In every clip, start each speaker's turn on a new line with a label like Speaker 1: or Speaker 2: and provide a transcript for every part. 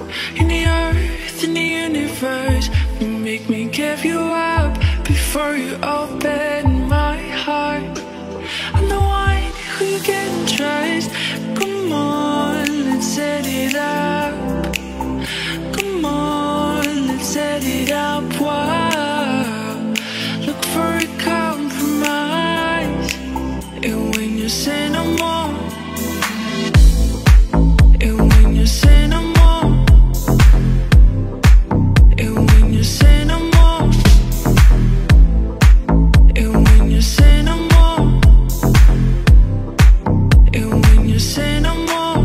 Speaker 1: in the earth, in the universe. You make me give you up before you open my heart. I'm the one who you can trust. Come on, let's set it up. Come on, let's set it up. Wow. Look for a compromise. And when you say no more, and when you say no more, and when you say no more, and when you say no more, and when you say no more.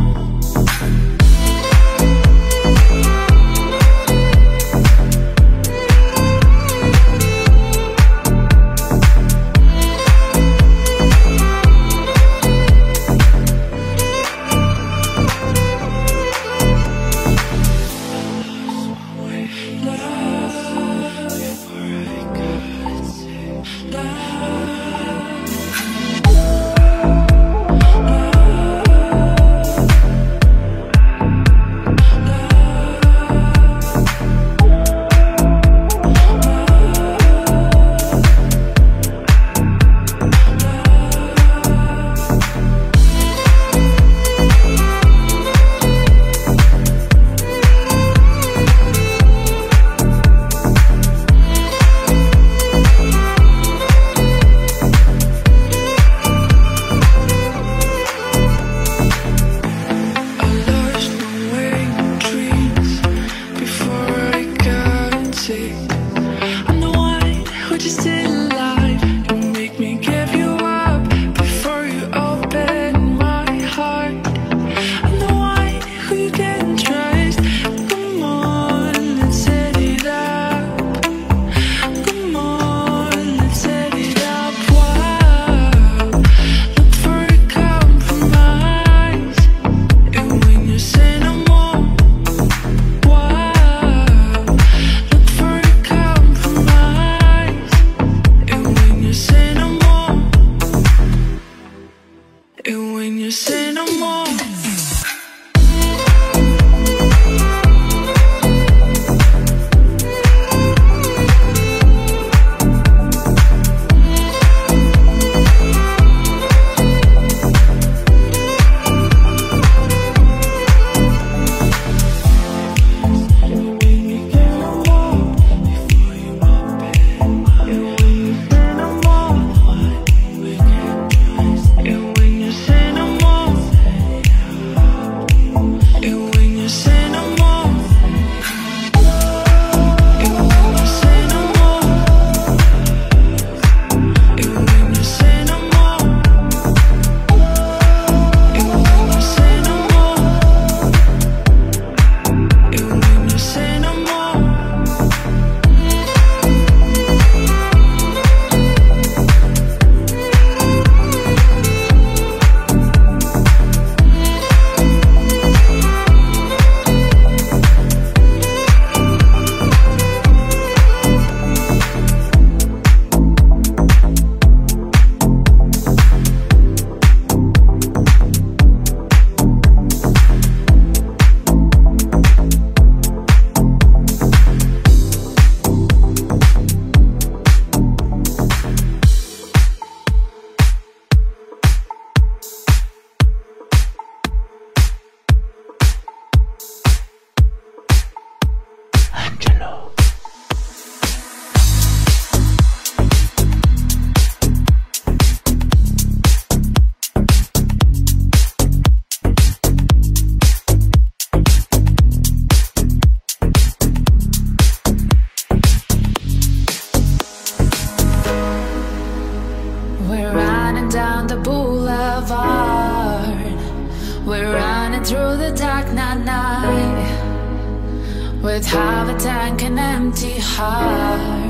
Speaker 2: With half a tank and empty heart,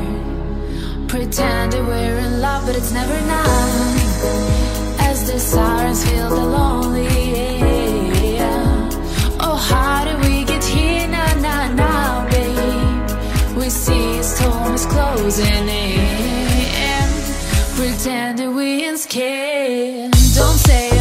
Speaker 2: pretending we're in love, but it's never enough. As the sirens fill the lonely air. Oh, how did we get here now, babe? We see a storm is closing in, pretending we ain't scared. Don't say